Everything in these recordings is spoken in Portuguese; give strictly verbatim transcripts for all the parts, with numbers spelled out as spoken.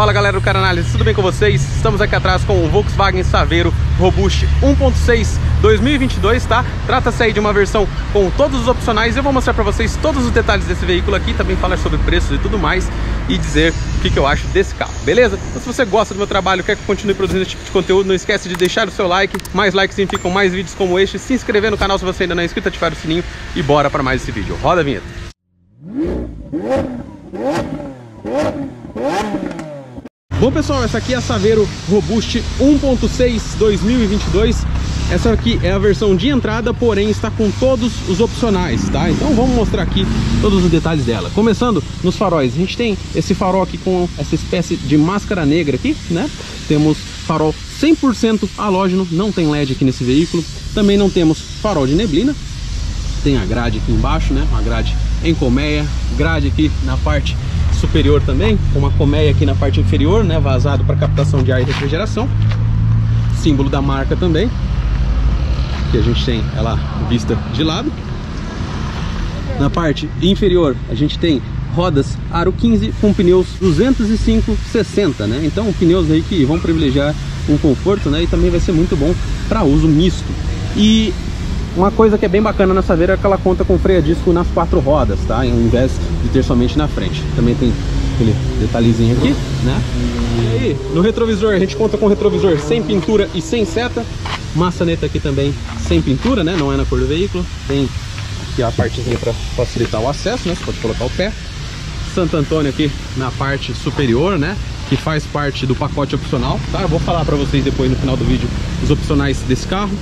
Fala galera do Caranálise, tudo bem com vocês? Estamos aqui atrás com o Volkswagen Saveiro Robust um ponto seis dois mil e vinte e dois, tá? Trata-se aí de uma versão com todos os opcionais. Eu vou mostrar pra vocês todos os detalhes desse veículo aqui, também falar sobre preços e tudo mais e dizer o que, que eu acho desse carro, beleza? Então se você gosta do meu trabalho, quer que eu continue produzindo esse tipo de conteúdo, não esquece de deixar o seu like. Mais likes significam mais vídeos como este. Se inscrever no canal se você ainda não é inscrito, ativar o sininho e bora pra mais esse vídeo. Roda a vinheta. Bom pessoal, essa aqui é a Saveiro Robust um ponto seis dois mil e vinte e dois. Essa aqui é a versão de entrada, porém está com todos os opcionais, tá? Então vamos mostrar aqui todos os detalhes dela. Começando nos faróis, a gente tem esse farol aqui com essa espécie de máscara negra aqui, né? Temos farol cem por cento halógeno, não tem L E D aqui nesse veículo. Também não temos farol de neblina. Tem a grade aqui embaixo, né? Uma grade em colmeia, grade aqui na parte superior também, com uma colmeia aqui na parte inferior, né, vazado para captação de ar e refrigeração. Símbolo da marca também, que a gente tem ela vista de lado. Na parte inferior a gente tem rodas aro quinze com pneus duzentos e cinco sessenta, né? Então pneus aí que vão privilegiar um conforto, né, e também vai ser muito bom para uso misto. E uma coisa que é bem bacana na Saveiro é que ela conta com freio a disco nas quatro rodas, tá? Ao invés de ter somente na frente. Também tem aquele detalhezinho aqui, né? E aí, no retrovisor, a gente conta com retrovisor sem pintura e sem seta. Maçaneta aqui também sem pintura, né? Não é na cor do veículo. Tem aqui a partezinha para facilitar o acesso, né? Você pode colocar o pé. Santo Antônio aqui na parte superior, né? Que faz parte do pacote opcional, tá? Eu vou falar para vocês depois no final do vídeo os opcionais desse carro.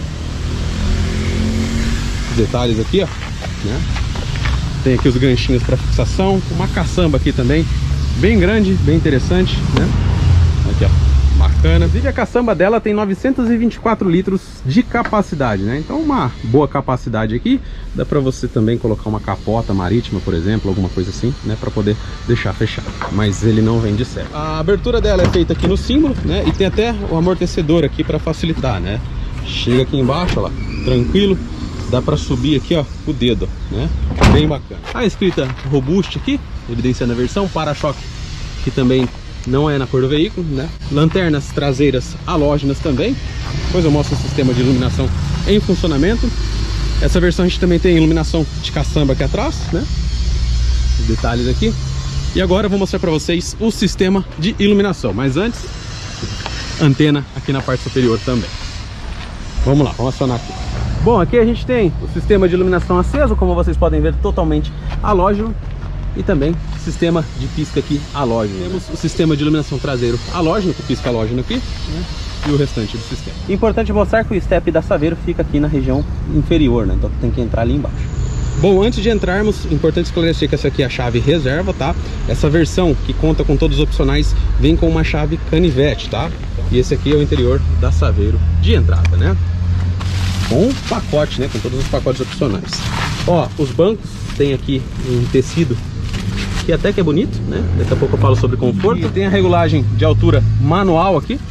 Detalhes aqui, ó, né? Tem aqui os ganchinhos para fixação, uma caçamba aqui também, bem grande, bem interessante, né? Aqui, ó, bacana. Inclusive a caçamba dela tem novecentos e vinte e quatro litros de capacidade, né? Então uma boa capacidade aqui. Dá para você também colocar uma capota marítima, por exemplo, alguma coisa assim, né? Para poder deixar fechado, mas ele não vem de série. A abertura dela é feita aqui no símbolo, né? E tem até o amortecedor aqui para facilitar, né? Chega aqui embaixo, ó lá, tranquilo. Dá para subir aqui, ó, o dedo, né? Bem bacana. A escrita Robust aqui, evidenciando a versão. Para-choque, que também não é na cor do veículo, né? Lanternas traseiras halógenas também. Depois eu mostro o sistema de iluminação em funcionamento. Essa versão a gente também tem iluminação de caçamba aqui atrás, né? Os detalhes aqui. E agora eu vou mostrar para vocês o sistema de iluminação. Mas antes, antena aqui na parte superior também. Vamos lá, vamos acionar aqui. Bom, aqui a gente tem o sistema de iluminação aceso, como vocês podem ver, totalmente halógeno. E também sistema de pisca aqui halógeno. Temos o sistema de iluminação traseiro halógeno, com pisca halógeno aqui, né? E o restante do sistema. Importante mostrar que o step da Saveiro fica aqui na região inferior, né? Então tem que entrar ali embaixo. Bom, antes de entrarmos, importante esclarecer que essa aqui é a chave reserva, tá? Essa versão que conta com todos os opcionais vem com uma chave canivete, tá? E esse aqui é o interior da Saveiro de entrada, né? Com pacote, né? Com todos os pacotes opcionais. Ó, os bancos tem aqui um tecido que até que é bonito, né? Daqui a pouco eu falo sobre conforto. E tem a regulagem de altura manual aqui.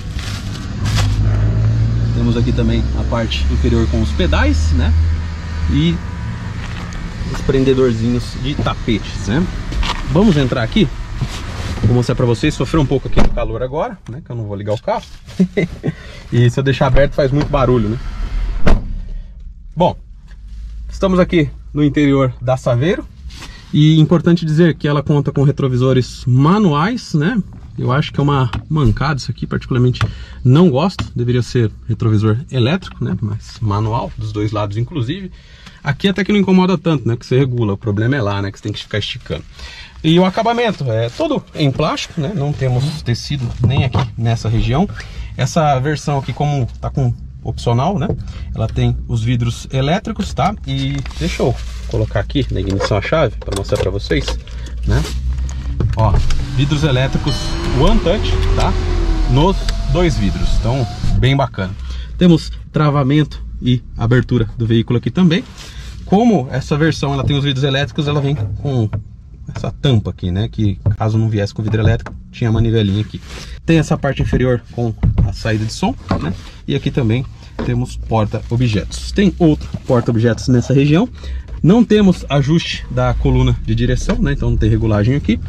Temos aqui também a parte inferior com os pedais, né? E os prendedorzinhos de tapetes, né? Vamos entrar aqui. Vou mostrar pra vocês. Sofreu um pouco aqui no calor agora, né? Que eu não vou ligar o carro. E se eu deixar aberto faz muito barulho, né? Bom, estamos aqui no interior da Saveiro. E importante dizer que ela conta com retrovisores manuais, né? Eu acho que é uma mancada isso aqui, particularmente não gosto. Deveria ser retrovisor elétrico, né? Mas manual, dos dois lados inclusive. Aqui até que não incomoda tanto, né? Que você regula, o problema é lá, né? Que você tem que ficar esticando. E o acabamento é todo em plástico, né? Não temos tecido nem aqui nessa região. Essa versão aqui, como tá com opcional, né? Ela tem os vidros elétricos, tá? E deixa eu colocar aqui na ignição a chave para mostrar para vocês, né? Ó, vidros elétricos One Touch, tá? Nos dois vidros, então bem bacana. Temos travamento e abertura do veículo aqui também. Como essa versão ela tem os vidros elétricos, ela vem com essa tampa aqui, né? Que caso não viesse com vidro elétrico, tinha a manivelinha aqui. Tem essa parte inferior com a saída de som, né? E aqui também temos porta-objetos. Tem outro porta-objetos nessa região. Não temos ajuste da coluna de direção, né? Então não tem regulagem aqui.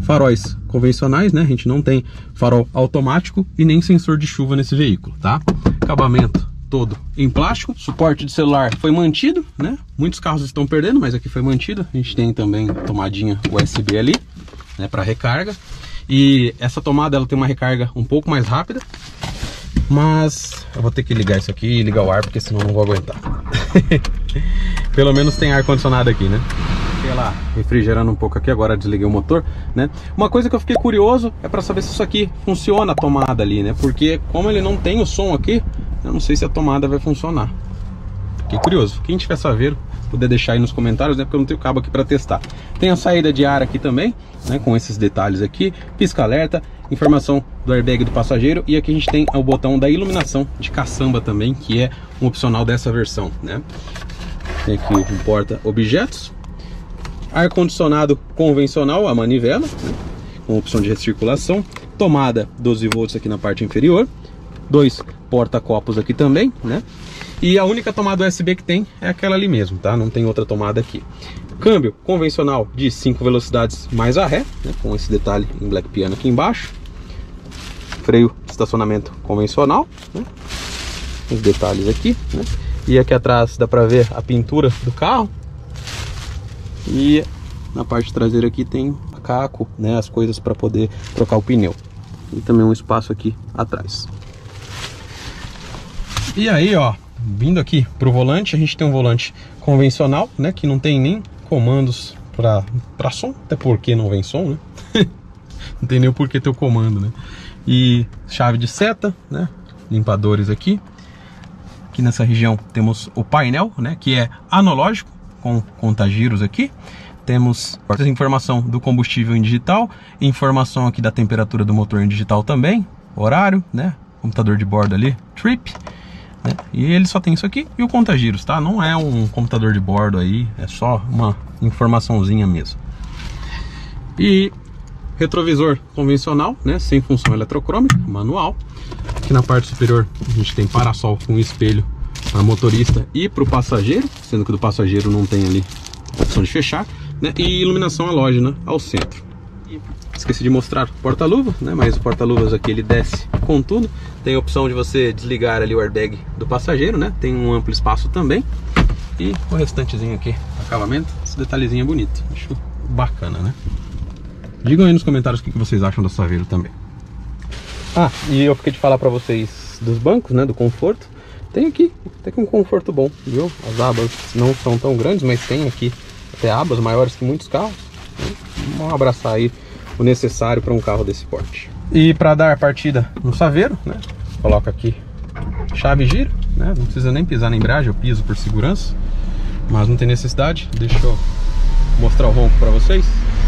faróis convencionais, né? A gente não tem farol automático e nem sensor de chuva nesse veículo, tá? Acabamento todo em plástico. Suporte de celular foi mantido, né? Muitos carros estão perdendo, mas aqui foi mantido. A gente tem também tomadinha U S B ali, né, para recarga. E essa tomada ela tem uma recarga um pouco mais rápida, mas eu vou ter que ligar isso aqui e ligar o ar, porque senão não vou aguentar. Pelo menos tem ar condicionado aqui, né? Fiquei lá refrigerando um pouco aqui, agora desliguei o motor, né? Uma coisa que eu fiquei curioso é para saber se isso aqui funciona a tomada ali, né? Porque como ele não tem o som aqui, eu não sei se a tomada vai funcionar. Fiquei curioso. Quem tiver saveiro, puder deixar aí nos comentários, né? Porque eu não tenho cabo aqui para testar. Tem a saída de ar aqui também, né? Com esses detalhes aqui, pisca-alerta, informação do airbag do passageiro, e aqui a gente tem o botão da iluminação de caçamba também, que é um opcional dessa versão, né? Tem aqui o porta-objetos, ar-condicionado convencional, a manivela, né? Com opção de recirculação, tomada doze volts aqui na parte inferior, dois porta-copos aqui também, né? E a única tomada U S B que tem é aquela ali mesmo, tá? Não tem outra tomada aqui. Câmbio convencional de cinco velocidades mais a ré, né? Com esse detalhe em black piano aqui embaixo. Freio de estacionamento convencional, né? Os detalhes aqui, né? E aqui atrás dá pra ver a pintura do carro. E na parte traseira aqui tem caco, né? As coisas para poder trocar o pneu. E também um espaço aqui atrás. E aí, ó, vindo aqui pro volante, a gente tem um volante convencional, né? Que não tem nem comandos para para som, até porque não vem som, né? Não tem nem o porquê ter o comando, né? E chave de seta, né? Limpadores aqui. Aqui nessa região temos o painel, né? Que é analógico, com contagiros aqui. Temos a informação do combustível em digital, informação aqui da temperatura do motor em digital também, horário, né? Computador de bordo ali, trip. Né? E ele só tem isso aqui e o contagiros, tá? Não é um computador de bordo aí, é só uma informaçãozinha mesmo. E retrovisor convencional, né? Sem função eletrocrômica, manual. Aqui na parte superior a gente tem parasol com espelho para motorista e para o passageiro, sendo que do passageiro não tem ali a opção de fechar, né? E iluminação halógena ao centro. E esqueci de mostrar o porta-luva, né? Mas o porta-luvas aqui ele desce com tudo. Tem a opção de você desligar ali o airbag do passageiro, né? Tem um amplo espaço também. E o restantezinho aqui, acabamento, esse detalhezinho é bonito. Acho bacana, né? Digam aí nos comentários o que vocês acham da Saveiro também. Ah, e eu fiquei de falar pra vocês dos bancos, né? Do conforto. Tem aqui, até que um conforto bom, viu? As abas não são tão grandes, mas tem aqui até abas maiores que muitos carros. Né? Vamos abraçar aí o necessário para um carro desse porte. E para dar partida no Saveiro, né? Coloca aqui chave e giro, né? Não precisa nem pisar na embreagem, eu piso por segurança, mas não tem necessidade. Deixa eu mostrar o ronco para vocês.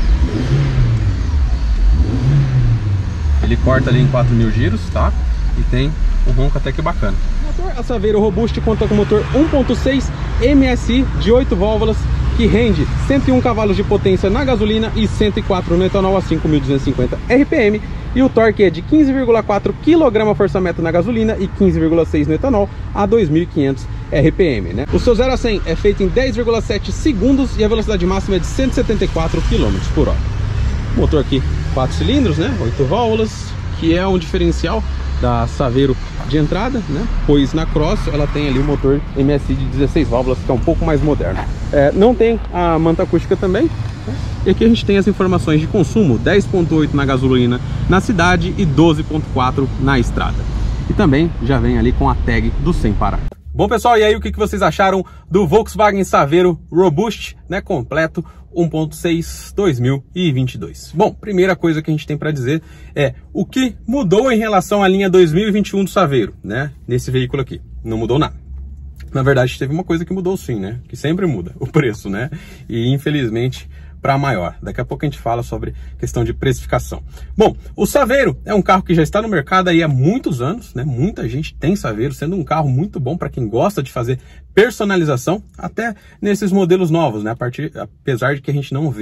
Ele corta ali em quatro mil giros, tá? E tem um ronco até que bacana. A Saveiro Robust conta com motor um ponto seis M S I de oito válvulas, que rende cento e um cavalos de potência na gasolina e cento e quatro no etanol a cinco mil duzentos e cinquenta R P M, e o torque é de quinze vírgula quatro quilograma-força-metro na gasolina e quinze vírgula seis no etanol a dois mil e quinhentos R P M, né? O seu zero a cem é feito em dez vírgula sete segundos e a velocidade máxima é de cento e setenta e quatro quilômetros por hora. Motor aqui quatro cilindros, né? oito válvulas, que é um diferencial da Saveiro de entrada, né? Pois na Cross ela tem ali o motor M S I de dezesseis válvulas, que é um pouco mais moderno. É, não tem a manta acústica também, né? E aqui a gente tem as informações de consumo: dez ponto oito na gasolina na cidade e doze ponto quatro na estrada. E também já vem ali com a tag do sem parar. Bom, pessoal, e aí o que vocês acharam do Volkswagen Saveiro Robust, né, completo um ponto seis dois mil e vinte e dois? Bom, primeira coisa que a gente tem para dizer é o que mudou em relação à linha dois mil e vinte e um do Saveiro, né, nesse veículo aqui. Não mudou nada. Na verdade, teve uma coisa que mudou sim, né, que sempre muda, o preço, né, e infelizmente para maior. Daqui a pouco a gente fala sobre questão de precificação. Bom, o Saveiro é um carro que já está no mercado aí há muitos anos, né? Muita gente tem Saveiro, sendo um carro muito bom para quem gosta de fazer personalização, até nesses modelos novos, né? A partir, apesar de que a gente não vê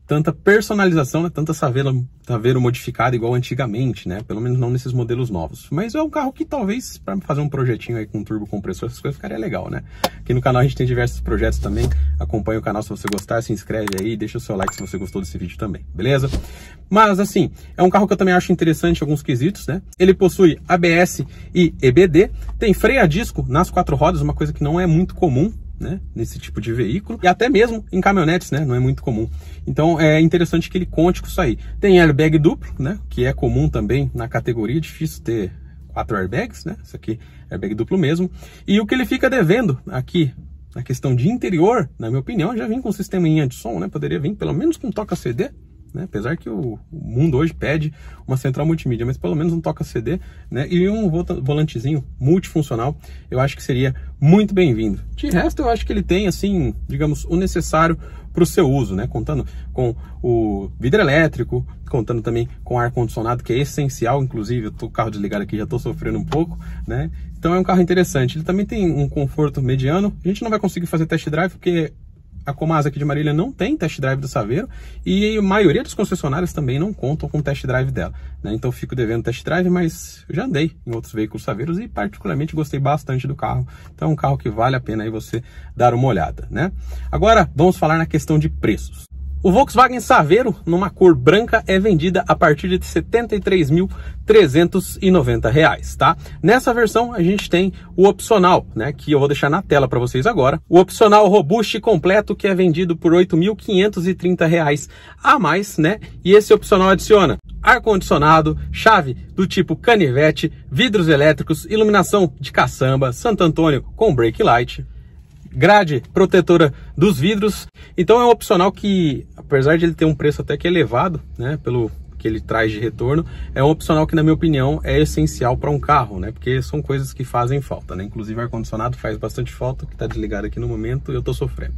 tanta personalização, né? Tanta saveiro, saveiro modificado igual antigamente, né? Pelo menos não nesses modelos novos. Mas é um carro que talvez, para fazer um projetinho aí com turbo compressor, essas coisas ficaria legal, né? Aqui no canal a gente tem diversos projetos também. Acompanha o canal se você gostar, se inscreve aí, deixa o seu like se você gostou desse vídeo também, beleza? Mas assim, é um carro que eu também acho interessante em alguns quesitos, né? Ele possui A B S e E B D, tem freio a disco nas quatro rodas, uma coisa que não é muito comum, né, nesse tipo de veículo, e até mesmo em caminhonetes, né, não é muito comum. Então é interessante que ele conte com isso aí. Tem airbag duplo, né, que é comum também na categoria, difícil ter quatro airbags, né, isso aqui é airbag duplo mesmo. E o que ele fica devendo aqui na questão de interior, na minha opinião, já vem com sisteminha de som, né, poderia vir pelo menos com toca C D, né? Apesar que o mundo hoje pede uma central multimídia, mas pelo menos um toca C D, né? E um volantezinho multifuncional, eu acho que seria muito bem-vindo. De resto, eu acho que ele tem, assim, digamos, o necessário para o seu uso, né? Contando com o vidro elétrico, contando também com ar-condicionado, que é essencial, inclusive, eu tô com o carro desligado aqui, já estou sofrendo um pouco, né? Então é um carro interessante. Ele também tem um conforto mediano. A gente não vai conseguir fazer test drive, porque a Comasa aqui de Marília não tem test drive do Saveiro e a maioria dos concessionários também não contam com test drive dela, né? Então eu fico devendo test drive, mas eu já andei em outros veículos Saveiros e particularmente gostei bastante do carro. Então é um carro que vale a pena aí você dar uma olhada, né? Agora vamos falar na questão de preços. O Volkswagen Saveiro, numa cor branca, é vendida a partir de setenta e três mil trezentos e noventa reais, tá? Nessa versão a gente tem o opcional, né, que eu vou deixar na tela para vocês agora. O opcional robusto e completo, que é vendido por oito mil quinhentos e trinta reais a mais, né? E esse opcional adiciona ar-condicionado, chave do tipo canivete, vidros elétricos, iluminação de caçamba, Santo Antônio com brake light, grade protetora dos vidros. Então é um opcional que, apesar de ele ter um preço até que elevado, né, pelo que ele traz de retorno, é um opcional que, na minha opinião, é essencial para um carro, né, porque são coisas que fazem falta, né, inclusive ar-condicionado faz bastante falta, que está desligado aqui no momento e eu estou sofrendo.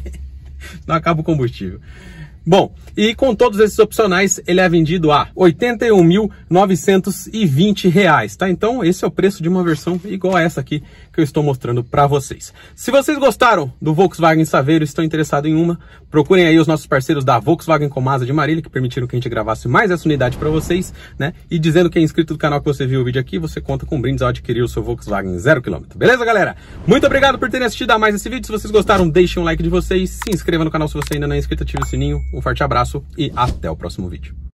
Não acaba o combustível. Bom, e com todos esses opcionais, ele é vendido a oitenta e um mil novecentos e vinte reais, tá? Então, esse é o preço de uma versão igual a essa aqui que eu estou mostrando para vocês. Se vocês gostaram do Volkswagen Saveiro e estão interessados em uma, procurem aí os nossos parceiros da Volkswagen Comasa de Marília, que permitiram que a gente gravasse mais essa unidade para vocês, né? E dizendo que é inscrito do canal que você viu o vídeo aqui, você conta com brindes ao adquirir o seu Volkswagen zero quilômetro. Beleza, galera? Muito obrigado por terem assistido a mais esse vídeo. Se vocês gostaram, deixem um like de vocês, se inscreva no canal se você ainda não é inscrito, ative o sininho. Um forte abraço e até o próximo vídeo.